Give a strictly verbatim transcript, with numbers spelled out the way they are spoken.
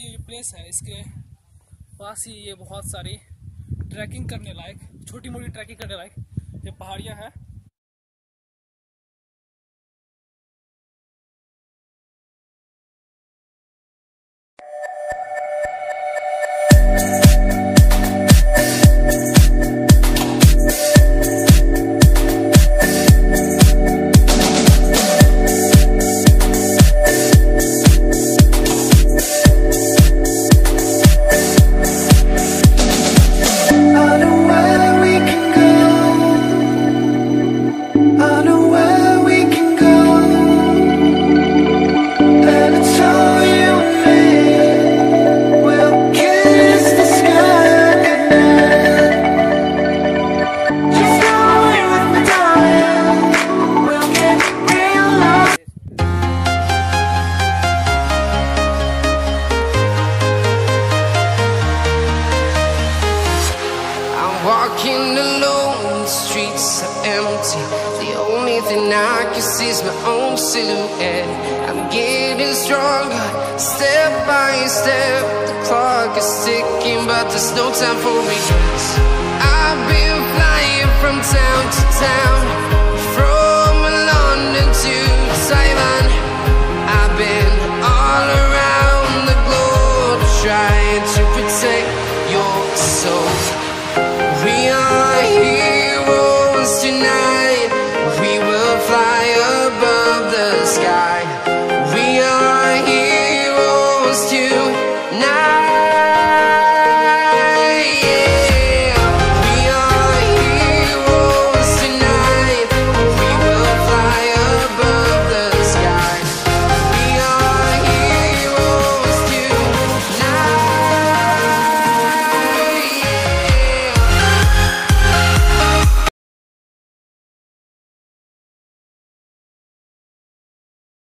ये प्लेस है, इसके पास ही ये बहुत सारी ट्रैकिंग करने लायक, छोटी मोटी ट्रैकिंग करने लायक ये पहाड़ियाँ हैं। Walking alone, the streets are empty. The only thing I can see is my own silhouette. I'm getting stronger, step by step. The clock is ticking, but there's no time for me. I've been flying from town to town,